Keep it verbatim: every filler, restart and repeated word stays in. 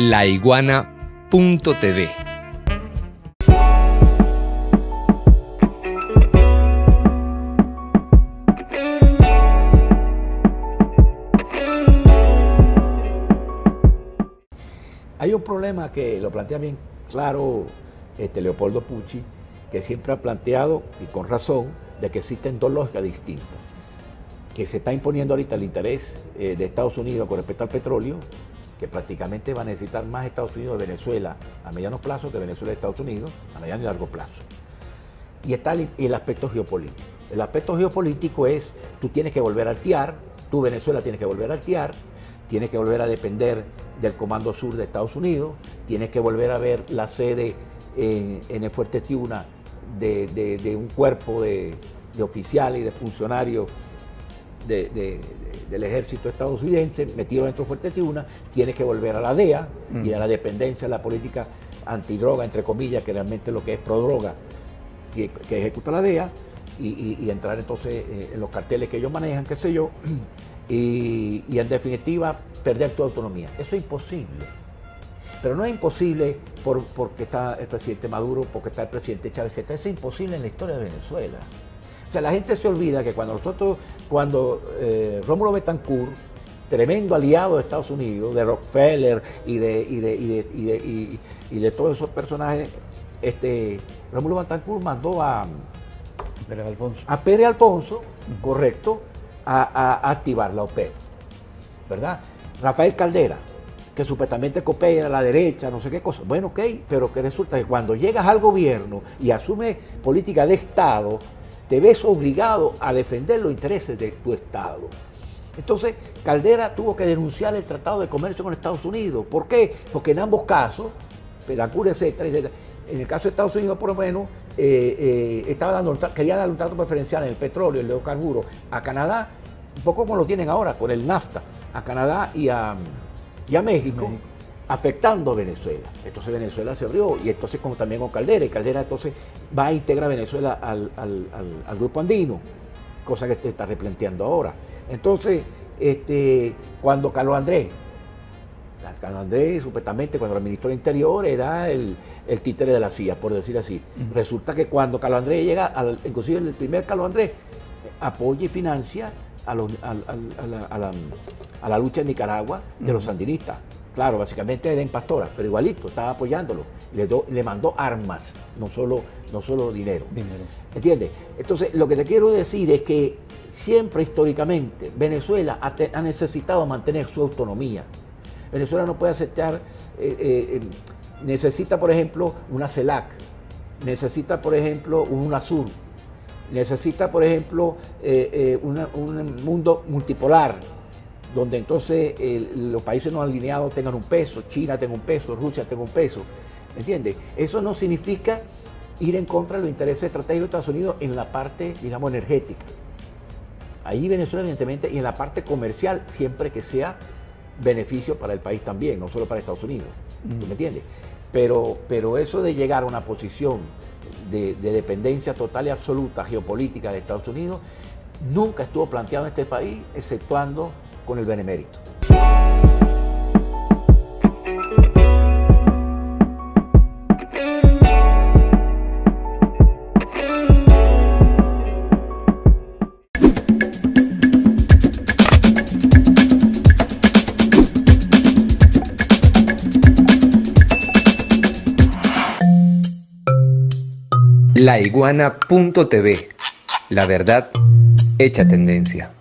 la iguana punto t v. Hay un problema que lo plantea bien claro este, Leopoldo Pucci, que siempre ha planteado, y con razón, de que existen dos lógicas distintas. Que se está imponiendo ahorita el interés eh, de Estados Unidos con respecto al petróleo, que prácticamente va a necesitar más Estados Unidos de Venezuela a mediano plazo que Venezuela de Estados Unidos a mediano y largo plazo. Y está el, el aspecto geopolítico. El aspecto geopolítico es, tú tienes que volver a altiar, tú Venezuela tienes que volver a altiar, tienes que volver a depender del Comando Sur de Estados Unidos, tienes que volver a ver la sede en, en el Fuerte Tiuna de, de, de un cuerpo de, de oficiales y de funcionarios de, de, de, del ejército estadounidense metido dentro del Fuerte Tiuna, tienes que volver a la D E A mm. y a la dependencia de la política antidroga, entre comillas, que realmente lo que es prodroga, que, que ejecuta la D E A, y, y, y entrar entonces eh, en los carteles que ellos manejan, qué sé yo, y, y en definitiva perder tu autonomía. Eso es imposible. Pero no es imposible por, porque está el presidente Maduro, porque está el presidente Chávez, eso es imposible en la historia de Venezuela. O sea, la gente se olvida que cuando nosotros, cuando eh, Rómulo Betancourt, tremendo aliado de Estados Unidos, de Rockefeller y de, y de, y de, y de, y, y de todos esos personajes, este, Rómulo Betancourt mandó a Pérez Alfonso, a Pérez Alfonso uh-huh. correcto, a, a, a activar la OPEP, ¿verdad? Rafael Caldera, que supuestamente coopera a la derecha, no sé qué cosa. Bueno, ok, pero que resulta que cuando llegas al gobierno y asumes política de Estado, te ves obligado a defender los intereses de tu Estado. Entonces, Caldera tuvo que denunciar el Tratado de Comercio con Estados Unidos. ¿Por qué? Porque en ambos casos, Betancourt, etcétera, etcétera, en el caso de Estados Unidos, por lo menos, eh, eh, estaba dando, quería dar un trato preferencial en el petróleo, el hidrocarburos, a Canadá, un poco como lo tienen ahora con el NAFTA, a Canadá y a, y a México, México, afectando a Venezuela. Entonces Venezuela se abrió, y entonces como también con Caldera, y Caldera entonces va a integrar a Venezuela al, al, al, al grupo andino, cosa que se está replanteando ahora. Entonces, este, cuando Carlos Andrés, Carlos Andrés supuestamente cuando el ministro del Interior era el, el títere de la C I A, por decir así. Uh-huh. Resulta que cuando Carlos Andrés llega, al, inclusive el primer Carlos Andrés, apoya y financia a, los, a, a, a, la, a, la, a la lucha en Nicaragua de uh-huh. los sandinistas. Claro, básicamente era en Pastora, pero igualito, estaba apoyándolo. Le, do, le mandó armas, no solo, no solo dinero. dinero. ¿Entiendes? Entonces, lo que te quiero decir es que siempre históricamente Venezuela ha, te, ha necesitado mantener su autonomía. Venezuela no puede aceptar, eh, eh, necesita, por ejemplo, una CELAC, necesita, por ejemplo, un UNASUR, necesita, por ejemplo, eh, eh, una, un mundo multipolar, donde entonces eh, los países no alineados tengan un peso, China tenga un peso, Rusia tenga un peso, ¿entiendes? Eso no significa ir en contra de los intereses estratégicos de Estados Unidos en la parte, digamos, energética. Ahí Venezuela, evidentemente, y en la parte comercial, siempre que sea beneficio para el país también, no solo para Estados Unidos, ¿tú me entiendes? Pero, pero eso de llegar a una posición de, de dependencia total y absoluta geopolítica de Estados Unidos nunca estuvo planteado en este país, exceptuando con el benemérito. la iguana punto t v, la verdad hecha tendencia.